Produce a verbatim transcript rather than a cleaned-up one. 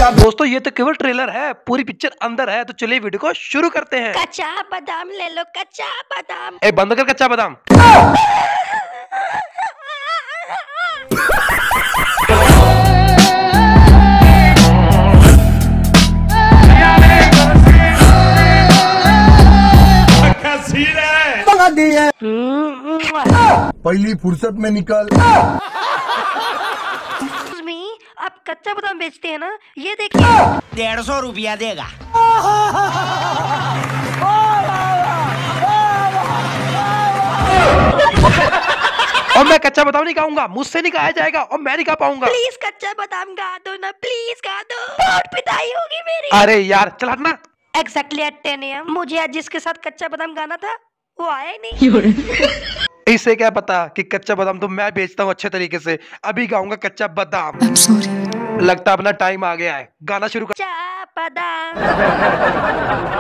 दोस्तों ये तो केवल ट्रेलर है, पूरी पिक्चर अंदर है, तो चलिए वीडियो को शुरू करते हैं। कच्चा बादाम ले लो, कच्चा बादाम। ए बंद कर कच्चा बादाम। पहली फुर्सत में निकल। आप कच्चा बादाम बेचते हैं ना, ये देखिए डेढ़ सौ रुपया देगा। और मैं कच्चा बादाम नहीं खाऊंगा, मुझसे नहीं खाया जाएगा और मैं नहीं खा पाऊंगा। प्लीज कच्चा बादाम खा दो ना, प्लीज खा दो, बहुत पिटाई होगी मेरी। अरे यार चल हटना। Exactly at ten A M मुझे आज जिसके साथ कच्चा बादाम खाना था वो आया ही नहीं। इसे क्या पता कि कच्चा बादाम तो मैं बेचता हूँ अच्छे तरीके से। अभी गाऊंगा कच्चा बादाम। लगता अपना टाइम आ गया है, गाना शुरू कर। कच्चा बादाम